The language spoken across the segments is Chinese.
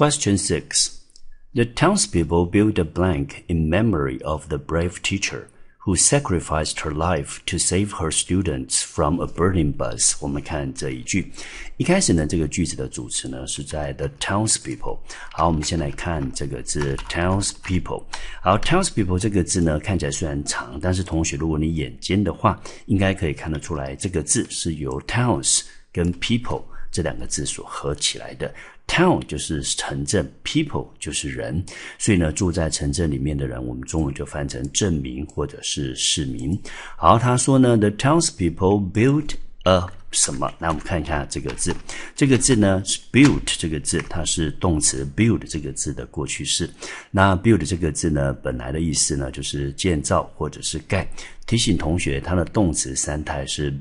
Question 6. The townspeople built a blank in memory of the brave teacher who sacrificed her life to save her students from a burning bus. 我们看这一句，一开始呢，这个句子的主词呢是在 the townspeople。好，我们先来看这个字 townspeople。好 ，townspeople 这个字呢看起来虽然长，但是同学如果你眼尖的话，应该可以看得出来，这个字是由 towns 跟 people 这两个字所合起来的。Town 就是城镇 ，people 就是人，所以呢，住在城镇里面的人，我们中文就翻成镇民或者是市民。好，他说呢 ，the townspeople built a 什么？那我们看一下这个字，这个字呢是 built 这个字，它是动词 build 这个字的过去式。那 build 这个字呢，本来的意思呢就是建造或者是盖。提醒同学，它的动词三态是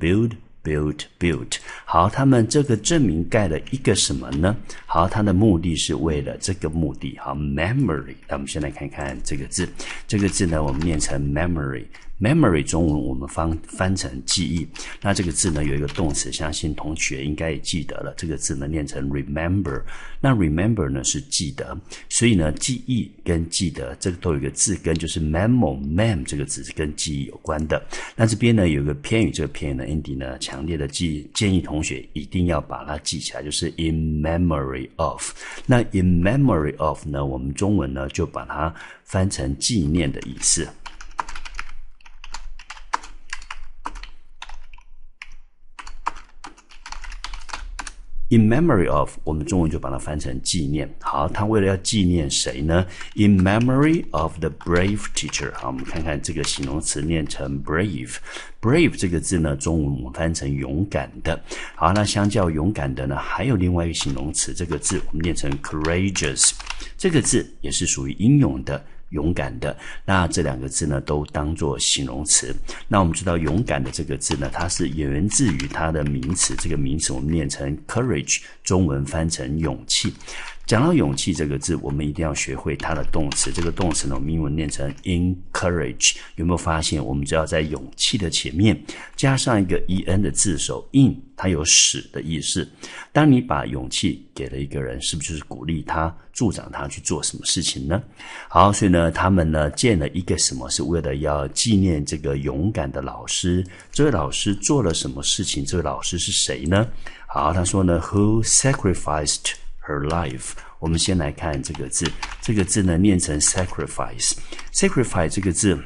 build。好，他们这个证明盖了一个什么呢？好，它的目的是为了这个目的。好 ，memory。那我们先来看看这个字，这个字呢，我们念成 memory。memory 中文我们翻成记忆。那这个字呢有一个动词，相信同学应该也记得了。这个字呢念成 remember。那 remember 呢是记得，所以呢记忆跟记得这个都有一个字根，就是 mem 这个字是跟记忆有关的。那这边呢有一个片语，这个片语呢 Andy 呢强烈的建议同学一定要把它记起来，就是 in memory of。那 in memory of 呢，我们中文呢就把它翻成纪念的意思。In memory of 我们中文就把它翻成纪念。好，他为了要纪念谁呢？ In memory of the brave teacher。 好，我们看看这个形容词念成 brave。brave 这个字呢，中文我们翻成勇敢的。好，那相较勇敢的呢，还有另外一个形容词，这个字我们念成 courageous。 这个字也是属于英勇的，勇敢的。那这两个字呢都当作形容词。那我们知道勇敢的这个字呢，它是源自于它的名词，这个名词我们念成 courage， 中文翻成勇气。讲到勇气这个字，我们一定要学会它的动词。这个动词呢，我们英文念成 encourage。 有没有发现，我们只要在勇气的前面加上一个 en 的字首 in， 它有使的意思。当你把勇气给了一个人，是不是就是鼓励他、助长他去做什么事情呢？好，所以呢，他们呢建了一个什么，是为了要纪念这个勇敢的老师。这位老师做了什么事情？这位老师是谁呢？好，他说呢 ，who sacrificed her life。 我们先来看这个字，这个字呢念成 sacrifice。sacrifice 这个字，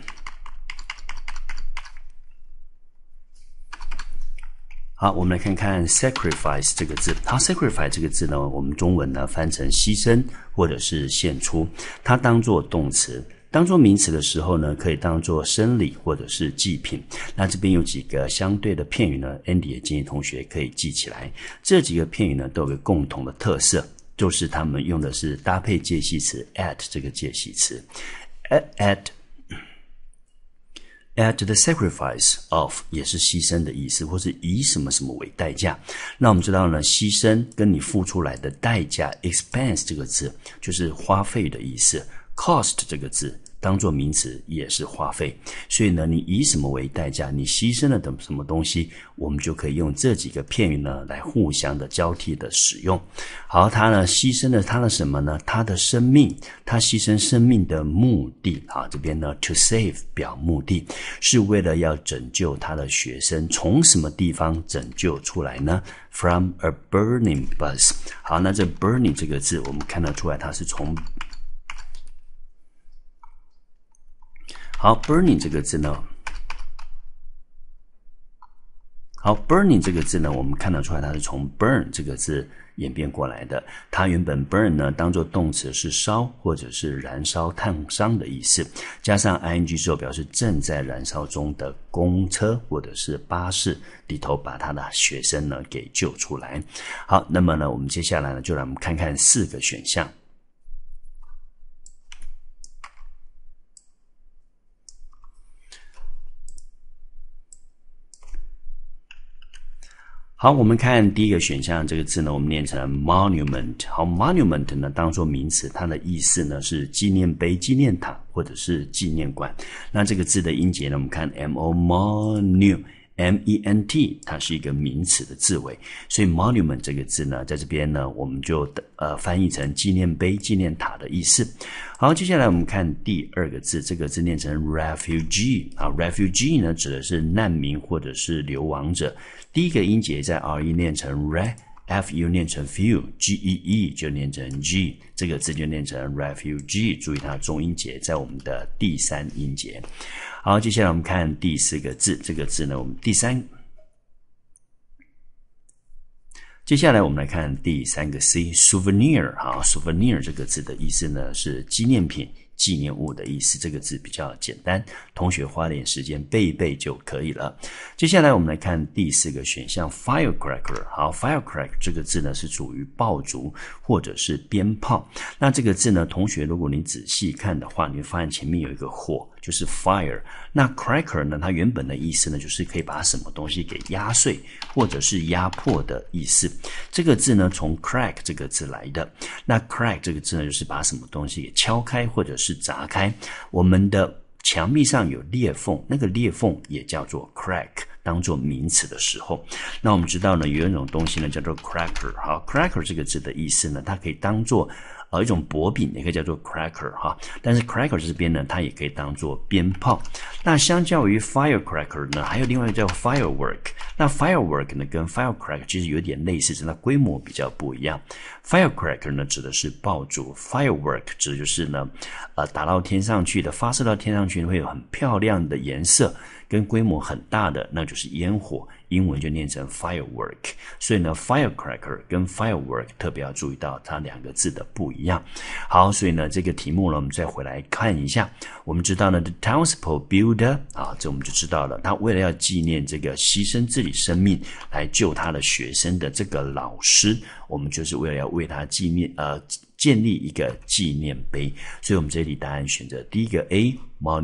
好，我们来看看 sacrifice 这个字。好 ，sacrifice 这个字呢，我们中文呢翻成牺牲或者是献出，它当作动词。当作名词的时候呢，可以当作生理或者是祭品。那这边有几个相对的片语呢 ，Andy 也建议同学可以记起来。这几个片语呢都有个共同的特色，就是他们用的是搭配介系词 at 这个介系词 at the sacrifice of 也是牺牲的意思，或是以什么什么为代价。那我们知道呢，牺牲跟你付出来的代价 expense 这个字就是花费的意思， cost 这个字当作名词也是花费。所以呢，你以什么为代价，你牺牲了什么东西，我们就可以用这几个片语呢来互相的交替的使用。好，他呢牺牲了他的什么呢？他的生命。他牺牲生命的目的，好，这边呢 to save 表目的，是为了要拯救他的学生。从什么地方拯救出来呢？ From a burning bus。 好，那这 burning 这个字我们看得出来，它是从好 burning 这个字呢，好 burning 这个字呢，我们看得出来它是从 burn 这个字演变过来的。它原本 burn 呢当作动词是烧或者是燃烧、烫伤的意思，加上 ing 之后表示正在燃烧中的公车或者是巴士里头把他的学生呢给救出来。好，那么呢我们接下来呢就让我们看看4个选项。好，我们看第一个选项，这个字呢我们念成 monument。 好， monument 呢当作名词，它的意思呢是纪念碑、纪念塔或者是纪念馆。那这个字的音节呢，我们看 mo ，monument 它是一个名词的字尾，所以 monument 这个字呢，在这边呢，我们就翻译成纪念碑、纪念塔的意思。好，接下来我们看第二个字，这个字念成 refugee 啊 ，refugee 呢指的是难民或者是流亡者，第一个音节在 re 念成 re。Fu 念成 few，Gee 就念成 G， 这个字就念成 refugee， 注意它重音节在我们的第三音节。好，接下来我们看第四个字，这个字呢，我们接下来我们来看第三个 C，souvenir 好 souvenir 这个字的意思呢是纪念品。纪念物的意思，这个字比较简单，同学花点时间背一背就可以了。接下来我们来看第四个选项 firecracker。好 ，firecracker 这个字呢是属于爆竹或者是鞭炮。那这个字呢，同学如果你仔细看的话，你会发现前面有一个火，就是 fire。那 cracker 呢，它原本的意思呢，就是可以把什么东西给压碎或者是压破的意思。这个字呢，从 crack 这个字来的。那 crack 这个字呢，就是把什么东西给敲开或者是砸开。我们的墙壁上有裂缝，那个裂缝也叫做 crack， 当做名词的时候。那我们知道呢，有一种东西呢叫做 cracker。好 ，cracker 这个字的意思呢，它可以当做一种薄饼，也可以叫做 cracker 哈。但是 cracker 这边呢，它也可以当做鞭炮。那相较于 firecracker 呢，还有另外一个叫 firework。那 firework 呢跟 firecracker 其实有点类似，只是它规模比较不一样。firecracker 呢指的是爆竹 ，firework 指的就是呢，打到天上去的，发射到天上去会有很漂亮的颜色，跟规模很大的，那就是烟火。英文就念成 firework， 所以呢 firecracker 跟 firework 特别要注意到它两个字的不一样。好，所以呢这个题目呢我们再回来看一下。我们知道呢 the townspeople build 这我们就知道了，他为了要纪念这个牺牲自己生命来救他的学生的这个老师，我们就是为了要为他建立一个纪念碑。所以我们这里答案选择第一个 A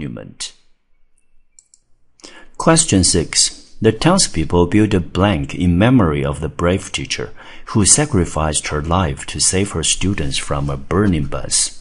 monument。Question 6.The townspeople built a blank in memory of the brave teacher who sacrificed her life to save her students from a burning bus.